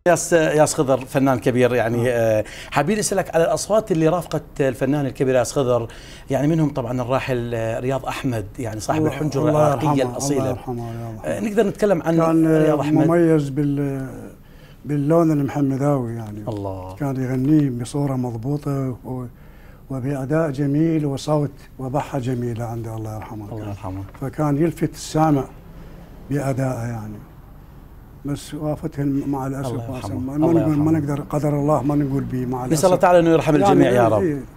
ياس خضر فنان كبير يعني، حابين نسألك على الأصوات اللي رافقت الفنان الكبير ياس خضر، يعني منهم طبعا الراحل رياض أحمد، يعني صاحب الحنجرة العراقية الأصيلة. الله يرحمه نقدر نتكلم عن رياض أحمد. كان مميز باللون المحمداوي، يعني الله. كان يغنيه بصورة مضبوطة وبأداء جميل وصوت وبحة جميلة عنده، الله يرحمه. الله يرحمه. فكان يلفت السامع بأدائه يعني، بس وافته مع الأسف. ما نقدر قدر الله ما نقول به، مع الأسف. نسأل الله تعالى أنه يرحم الجميع يا رب.